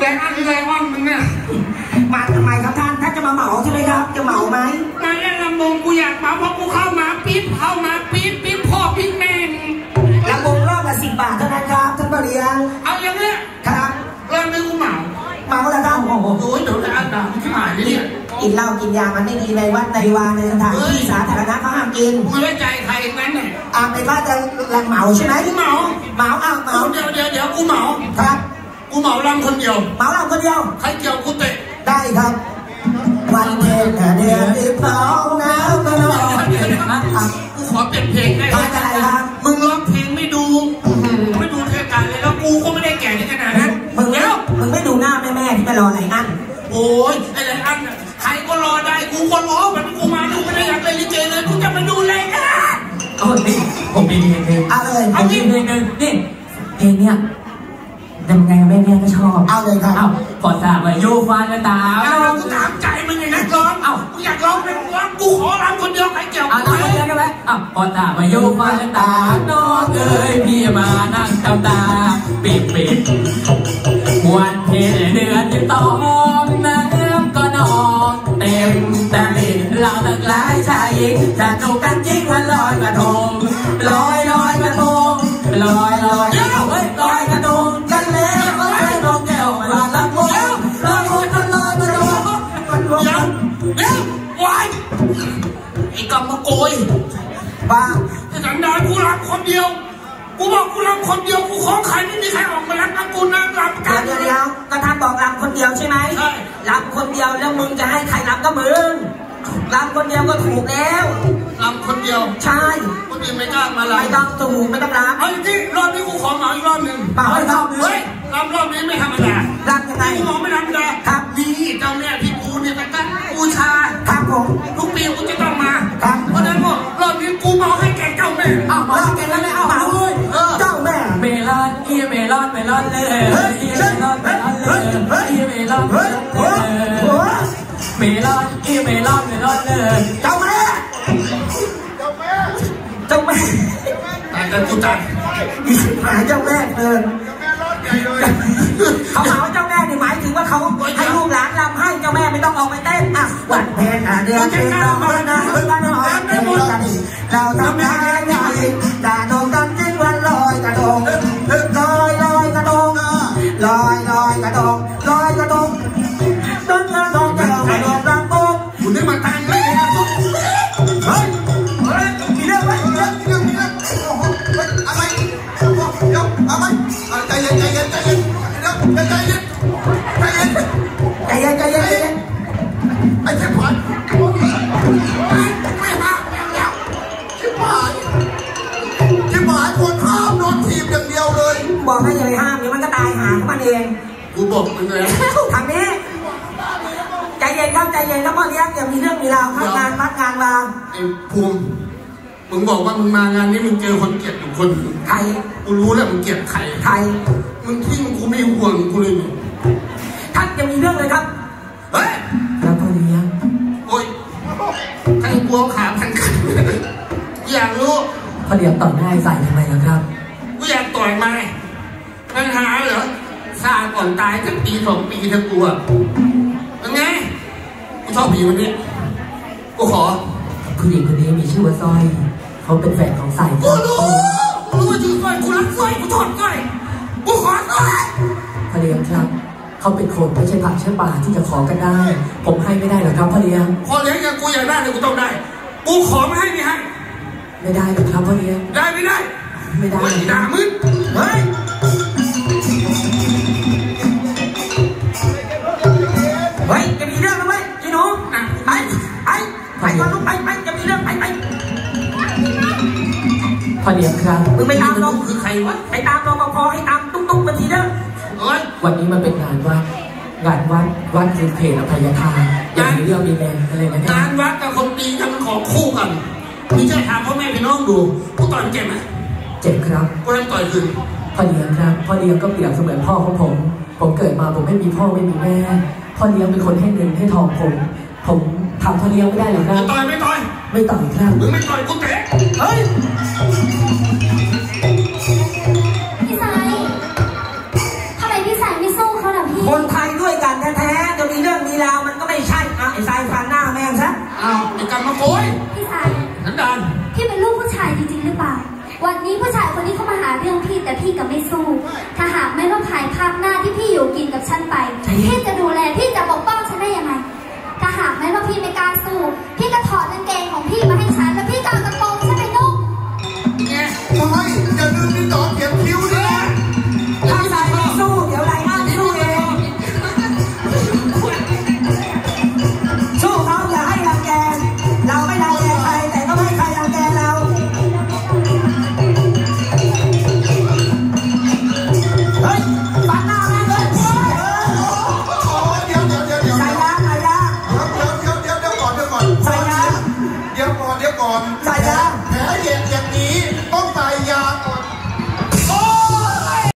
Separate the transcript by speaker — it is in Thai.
Speaker 1: ไรอันไรว่างมึงเนี่ย
Speaker 2: มาทำไมครับท่านจะมาเหมาใช่ไหมครับจะเหมาไหม
Speaker 1: มาเล่นลำวงกูอยากเหมาเพราะกูเข้ามาปี๊บพ่อปี๊บแม่
Speaker 2: ลำวงรอบละ10 บาทเท่านั้นครับท่านพ่อเลี้ยง
Speaker 1: เอาอย่างนี้
Speaker 2: ครับ
Speaker 1: เริ่มไม่กูเหมา
Speaker 2: แล้วครับ
Speaker 1: โอ้โหเดี๋ยวจะอ่านด่าที่หายเลยเนี่ย
Speaker 2: กินเหล้ากินยามันไม่ดีในวัดในวาในสถานที่สาธารณะเขาห้ามกิน
Speaker 1: มึงไว้ใจใครนั้นเนี่ย
Speaker 2: ไม่ว่าจะเหมาใช่ไหม
Speaker 1: กูเหมา
Speaker 2: เหมา
Speaker 1: เดี๋ยวกูเหมา
Speaker 2: ครับ
Speaker 1: กูเหมาลำคนเดียว
Speaker 2: เหมาลำคนเดียว
Speaker 1: ใครเกี่ยวกูเตะ
Speaker 2: ได้ครับวันเพ็ญเดือน12น้ำก็นอง
Speaker 1: กูขอเปลี่ยนเพลงได้
Speaker 2: ไหมครับ
Speaker 1: มึงร้องเพลงไม่ดูเทศกาลเลยแล้วกูก็ไม่ได้แก่ขนาดนั้น
Speaker 2: มึงไม่ดูหน้าแม่ที่ไปรอไหนอัน
Speaker 1: โอ้ยไอ้ไรอันใครก็รอได้กูก็รอมันกูมาดูไม่ได้อยากเลยลิเกเลยกูจะมาดูเลยนะ
Speaker 3: นี่ผมมีเพลง
Speaker 2: เอาเลย
Speaker 3: เอาเพลงนี่เพลงเนี้ยยังไงแม่เนี่ยก็ชอบ
Speaker 2: เอาเลยครับ
Speaker 3: พอทราบว่าโยฟันตา
Speaker 1: กูถามใจมึงอย่างนั้นร้องกูอยากร้องเป็นร้องกูขอร้องคนเดียวใครเกี่ยว
Speaker 3: คนเดียวได้ไหมพอทราบว่าโยฟันตาน้องเอ้ยพี่มานั่งทำตาปิดวันเพ็ญเดือน12น้ำก็นองเต็มแต่ลิ้นเราตั้งหลายชายหญิงจะจูบกันจริงวันลอยกระทงลอยกระทงลอยกระทงกันแล้วน้องแก้วมาลักวงลอยกระทง
Speaker 1: เดี๋ยววายไอ้กำมะโกย
Speaker 2: บ้า
Speaker 1: จะสันดานกูรับคนเดียวกูบอกกูรับคนเดียวกูขอใครไม่มีใครออกมารับนะกูนั่งรับกัน
Speaker 2: เดี๋ยวก็ท่านบอกรับคนเดียวใช่ไหมรับคนเดียวแล้วมึงจะให้ใครรับก็มึงรับคนเดียวก็ถูกแล้ว
Speaker 1: รับคนเดียว
Speaker 2: ใช่
Speaker 1: คนอื่นไม่กล้ามารับ
Speaker 2: ไม่ต้องถูกไม่ต้องรับ
Speaker 1: เฮ้ยที่รอบนี้กูขอเหมาอีกรอบหนึ่ง
Speaker 2: เปล่าให้รอบ
Speaker 1: เฮ้ยรอบนี้ไม่ธรรมดา
Speaker 2: รับยังไง
Speaker 1: กูมองไม่ธรรมดา
Speaker 2: ครับ
Speaker 1: ดีเจ้าแม่ที่กูเนี่ยตั้งบูชา
Speaker 2: ครับผม
Speaker 1: ทุกปีกูจะต้องมาเพราะนั้นพวกรอบนี้กูเหมาให้แกเจ้าแม่
Speaker 2: มาแกแล้วไม่เอาเลยเจ้าแม่
Speaker 3: เมลอนเมลอนเลยเมลอนเลยเมลอนเมลอนเลยเมลอนเลย
Speaker 2: เจ้าแม่
Speaker 1: ตายกันกูตาย
Speaker 2: หาเจ้าแม่เลยเขาหาว่าเจ้าแม่นี่หมายถึงว่าเขาให้ลูกหลานรำให้เจ้าแม่ไม่ต้องออกไปเต้นวันเพ็ญเดือน12นะกันหอยเราทำงานใหญ่ด่าโดนกันจริงวันลอยกระทงลอยกระทงลอยกระทงต้นกระทงเจ้ามาโดนรำปุ๊บ
Speaker 1: คุณได้มาตังเลย
Speaker 2: เฮ้ยมีเรื่องไหม
Speaker 1: อะไรใจเย็นไอ้เจ้าขวัญไม่มาแล้วชิบหายคนห้ามโดนถีบอย่างเดียวเลย
Speaker 2: บอกให้อย่าไปห้ามเดี๋ยวมันก็ตายหาของมันเอง
Speaker 1: กูบอกมึงเลย
Speaker 2: ทางนี้ใจเย็นครับพ่อเลี้ยงอย่ามีเรื่องมีราวงานวัดงานวาง
Speaker 1: ไอ้ภูมิมึงบอกว่ามึงมางานนี้มึงเจอคนเกลียดอยู่คน
Speaker 2: ใคร
Speaker 1: กูรู้แล้วมึงเกลียดใครมึงทิ้งกูไม่ห่วงกูเลย
Speaker 2: ท่านจะมีเรื่องเลยครับ
Speaker 1: เฮ้ย
Speaker 3: แล้วพ่อเลี้ยง
Speaker 1: โอ้ยใครกลัวขาพันกันอยากรู้
Speaker 3: พ่อเลี้ยงต่อยหน้าใส่ทำไมครับ
Speaker 1: กูอยากต่อยมาปัญหาเหรอซาก่อนตายตั้งปี2 ปีถ้ากลัวยังไงกูชอบผีวันนี้กูขอ
Speaker 3: ผู้หญิงคนนี้มีชื่อว่าสร้อยเขาเป็นแฟนของสาย
Speaker 1: กูรู้ว่าชื่อสร้อยกูรักสร้อยกูชอบสร้อยกูขอสร้อย
Speaker 3: พ่อเลี้ยงครับเขาเป็นคนไม่ใช่ผักใช่ป่าที่จะขอกันได้ผมให้ไม่ได้หรอกครับพ่อเลี้ยง
Speaker 1: ยังกูอยากได้เลยกูต้องได้กูขอไม่ให้นี่ให้
Speaker 3: ไม่ได้หรอกครับพ่อเลี้ยง
Speaker 1: ได้ไม่ได้ด่ามึง
Speaker 2: เฮ้ยจะมีเรื่องแล้วไหมจีหนูไปก่อนลูกไปจะมีเรื่องไป
Speaker 3: พ่อเลี้ยงครับ
Speaker 2: มึงไปตามน้อง
Speaker 1: คือใครวะ
Speaker 2: ไปตามรปภให้ตามตุ๊กมาทีเด้อ
Speaker 3: วันนี้มันเป็นงานวัดคือเพลอภัยทานอย่างนี้เรื่องมีแรงอะไรนะ
Speaker 1: งานวัดกับคนตีกันมันของคู่กันนี่จะถามพ่อแม่พี่น้องดูกูต่อยเจ็บไหม
Speaker 3: เจ็บครับ
Speaker 1: กูเล่นต่อยคืน
Speaker 3: พ่อเลี้ยงครับพ่อเลี้ยงก็เปรียบเสมือนพ่อของผมเกิดมาผมไม่มีพ่อไม่มีแม่พ่อเลี้ยงเป็นคนให้เงินให้ทองผมทำพ่อเลี้ยงไม่ได้หรอกนะ
Speaker 1: ไม่ต่อย
Speaker 3: ครับ
Speaker 1: มึงไม่ต่อยกูเตะ
Speaker 2: เฮ้ย
Speaker 4: พี่สายทำไมพี่สายไม่สู้เขาล่ะพี่
Speaker 2: คนไทย
Speaker 4: ฉันไปที่จะดู